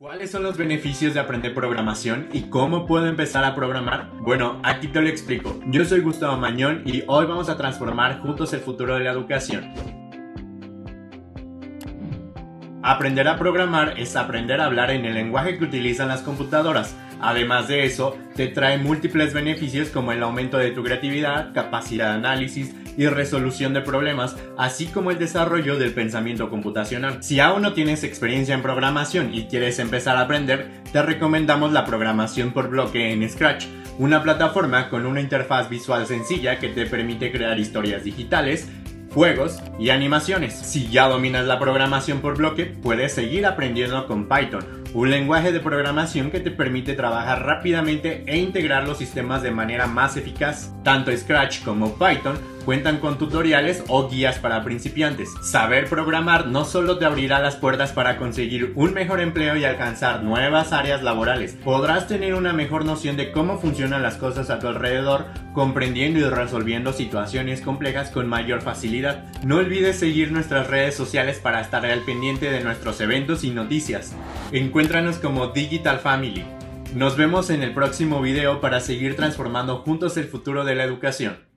¿Cuáles son los beneficios de aprender programación y cómo puedo empezar a programar? Bueno, aquí te lo explico. Yo soy Gustavo Mañón y hoy vamos a transformar juntos el futuro de la educación. Aprender a programar es aprender a hablar en el lenguaje que utilizan las computadoras. Además de eso, te trae múltiples beneficios como el aumento de tu creatividad, capacidad de análisis y resolución de problemas, así como el desarrollo del pensamiento computacional. Si aún no tienes experiencia en programación y quieres empezar a aprender, te recomendamos la programación por bloque en Scratch, una plataforma con una interfaz visual sencilla que te permite crear historias digitales, juegos y animaciones. Si ya dominas la programación por bloque, puedes seguir aprendiendo con Python, un lenguaje de programación que te permite trabajar rápidamente e integrar los sistemas de manera más eficaz. Tanto Scratch como Python cuentan con tutoriales o guías para principiantes. Saber programar no solo te abrirá las puertas para conseguir un mejor empleo y alcanzar nuevas áreas laborales, podrás tener una mejor noción de cómo funcionan las cosas a tu alrededor, comprendiendo y resolviendo situaciones complejas con mayor facilidad. No olvides seguir nuestras redes sociales para estar al pendiente de nuestros eventos y noticias. Encuéntranos como Digital Family. Nos vemos en el próximo video para seguir transformando juntos el futuro de la educación.